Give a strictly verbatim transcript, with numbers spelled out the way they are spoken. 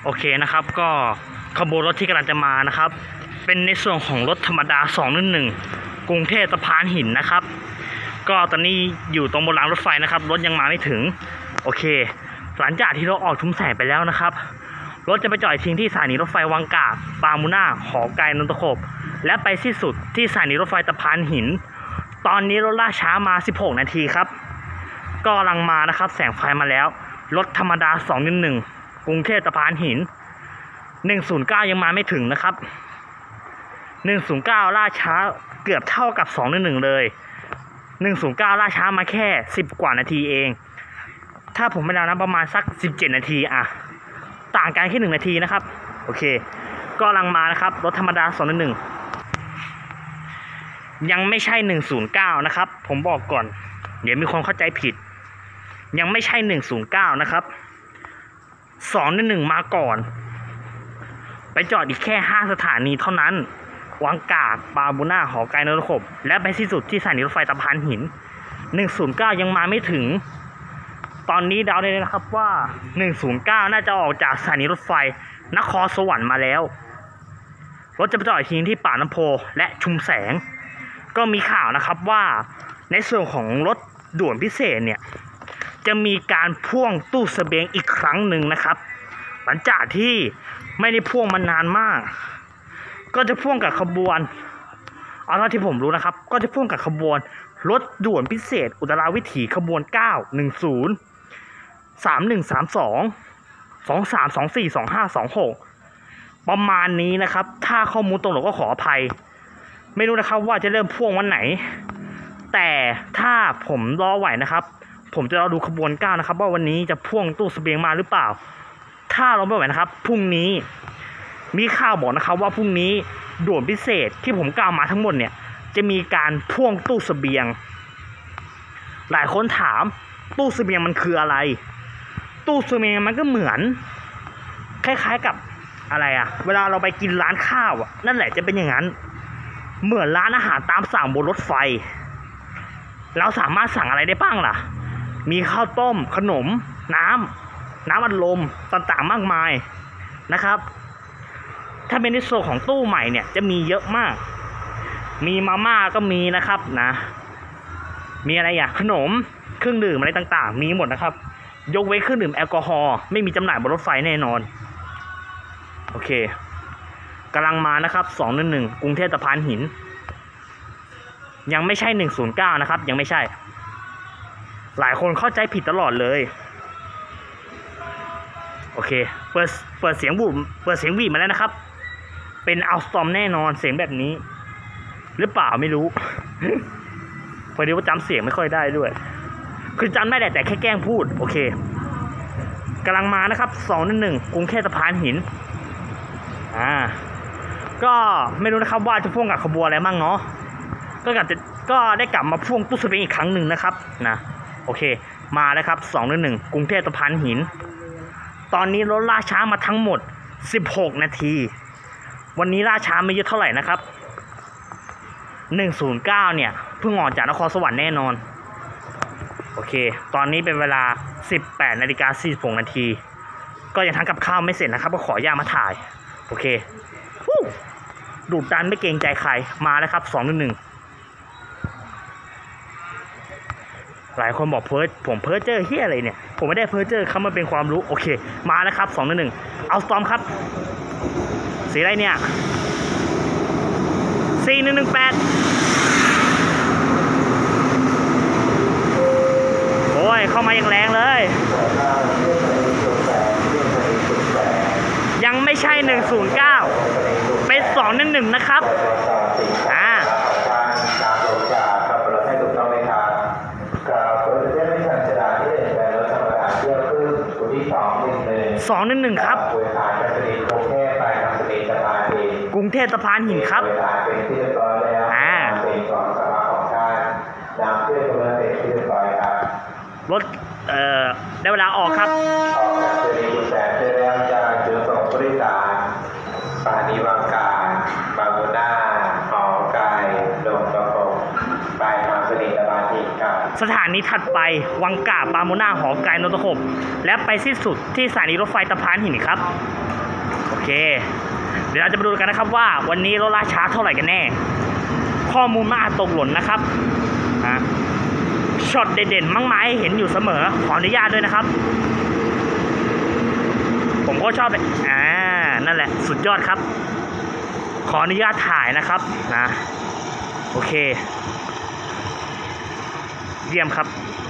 โอเคนะครับก็ขบวนรถที่กำลังจะมานะครับเป็นในส่วนของรถธรรมดาสองหนึ่งหนึ่งกรุงเทพสะพานหินนะครับก็ตอนนี้อยู่ตรงบนรางรถไฟนะครับรถยังมาไม่ถึงโอเคหลังจากที่เราออกชุมแสงไปแล้วนะครับรถจะไปจอดทิ้งที่สถานีรถไฟวังกาบปามูน่าหอไกลนนทขบและไปสิ้นสุดที่สถานีรถไฟสะพานหินตอนนี้รถล่าช้ามาสิบหกนาทีครับก็กำลังมานะครับแสงไฟมาแล้วรถธรรมดาสองหนึ่งหนึ่งกรุงเทพสะพานหินหนึ่งศูนย์เก้ายังมาไม่ถึงนะครับหนึ่งศูนย์เก้าล่าช้าเกือบเท่ากับสองหนึ่งหนึ่งเลยหนึ่งศูนย์เก้าล่าช้ามาแค่สิบกว่านาทีเองถ้าผมไม่เดานะประมาณสักสิบเจ็ดนาทีอะต่างกันแค่หนึ่งนาทีนะครับโอเคก็กำลังมานะครับรถธรรมดาสองหนึ่งหนึ่งยังไม่ใช่หนึ่งศูนย์เก้านะครับผมบอกก่อนเดี๋ยวมีคนเข้าใจผิดยังไม่ใช่หนึ่งศูนย์เก้านะครับสองหนึ่งหนึ่งมาก่อนไปจอดอีกแค่ห้าสถานีเท่านั้นวังกาบปาบูน่าหอไกลนนทขบและไปสิ้นสุดที่สถานีรถไฟสะพานหินหนึ่งศูนย์เก้ายังมาไม่ถึงตอนนี้เดาได้เลยนะครับว่าหนึ่งศูนย์เก้าน่าจะออกจากสถานีรถไฟนครสวรรค์มาแล้วรถจะไปจอดอีกทีที่ปากน้ำโพและชุมแสงก็มีข่าวนะครับว่าในส่วนของรถด่วนพิเศษเนี่ยจะมีการพ่วงตู้เสบียงอีกครั้งหนึ่งนะครับหลังจากที่ไม่ได้พ่วงมานานมากก็จะพ่วงกับขบวนเอาเท่าที่ผมรู้นะครับก็จะพ่วงกับขบวนรถด่วนพิเศษอุตราวิถีขบวนเก้าหนึ่งศูนย์ สามหนึ่งสามสอง สองสามสองสี่ สองห้าสองหกประมาณนี้นะครับถ้าข้อมูลตรงหรือก็ขออภัยไม่รู้นะครับว่าจะเริ่มพ่วงวันไหนแต่ถ้าผมรอไหวนะครับผมจะรอดูขบวนเก้านะครับว่าวันนี้จะพ่วงตู้เสบียงมาหรือเปล่าถ้าเราไม่ไหวนะครับพรุ่งนี้มีข่าวบอกนะครับว่าพรุ่งนี้ด่วนพิเศษที่ผมกล่าวมาทั้งหมดเนี่ยจะมีการพ่วงตู้เสบียงหลายคนถามตู้เสบียงมันคืออะไรตู้เสบียงมันก็เหมือนคล้ายๆกับอะไรอะเวลาเราไปกินร้านข้าวอะนั่นแหละจะเป็นอย่างนั้นเหมือนร้านอาหารตามสั่งบนรถไฟเราสามารถสั่งอะไรได้บ้างล่ะมีข้าวต้มขนมน้ำน้ำอัดลมต่างๆมากมายนะครับถ้าเป็นในส่วนของตู้ใหม่เนี่ยจะมีเยอะมากมีมาม่าก็มีนะครับนะมีอะไรอย่างขนมเครื่องดื่มอะไรต่างๆมีหมดนะครับยกเว้นเครื่องดื่มแอลกอฮอล์ไม่มีจำหน่ายบนรถไฟแน่นอนโอเคกำลังมานะครับสองหนึ่งหนึ่งกรุงเทพสะพานหินยังไม่ใช่หนึ่งศูนย์เก้านะครับยังไม่ใช่หลายคนเข้าใจผิดตลอดเลยโอเคเปิดเปิดเสียงบูมเปิดเสียงวีมาแล้วนะครับเป็นอัลสตอมแน่นอนเสียงแบบนี้หรือเปล่าไม่รู้พอดีว่าจำเสียงไม่ค่อยได้ด้วยคือจำได้แต่แค่แกล้งพูดโอเคกำลังมานะครับสองหนึ่งหนึ่งกรุงเทพสะพานหินอ่าก็ไม่รู้นะครับว่าจะพ่วงกับขบวนอะไรบ้างเนาะก็กลับจะก็ได้กลับมาพ่วงตู้เสบียงอีกครั้งหนึ่งนะครับนะโอเคมาแล้วครับสองหนึ่งหนึ่งกรุงเทพสะพานหินตอนนี้รถล่าช้ามาทั้งหมดสิบหกนาทีวันนี้ล่าช้าไม่เยอะเท่าไหร่นะครับหนึ่งศูนย์เก้าเนี่ยเพิ่งออกจากนครสวรรค์แน่นอนโอเคตอนนี้เป็นเวลา สิบแปดนาฬิกาสี่สิบหกนาทีก็ยังทำกับข้าวไม่เสร็จนะครับก็ขอย่ามาถ่ายโอเคดูดดันไม่เกรงใจใครมาแล้วครับสองหนึ่งหนึ่งหลายคนบอกเพิร์ผมเพิร์เจอร์เฮียอะไรเนี่ยผมไม่ได้เพิร์เจอร์เขามาเป็นความรู้โอเคมาแล้วครับสองหนึ่งหนึ่งเอาสตอมครับสีอะไรเนี่ยสี่หนึ่งหนึ่งแปดโอ้ยเข้ามาอย่างแรงเลยยังไม่ใช่หนึ่งศูนย์เก้าเป็นสองหนึ่งหนึ่งนะครับอ่าสองหนึ่งหนึ่งครับกรุงเทพสะพานหินครับอ่ารถเอ่อได้เวลาออกครับออกจากสถานีแสนเจริญจากจุดส่งผู้โดยสารสถานีวังกาบางมูน่าหอไกลดงตะโกปลายทางสถานีสะพานหินครับสสถานีถัดไปวังกาปาโมนาหอไกลนนทขบและไปสิ้นสุดที่สถานีรถไฟตะพานหินครับโอเคเดี๋ยวเราจะมาดูกันนะครับว่าวันนี้รถล่าช้าเท่าไหร่กันแน่ข้อมูลมาอาจตกหล่นนะครับนะช็อตเด่นๆมั่งไม้เห็นอยู่เสมอขออนุญาตด้วยนะครับผมก็ชอบอ่านั่นแหละสุดยอดครับขออนุญาตถ่ายนะครับนะโอเคเยี่ยมครับ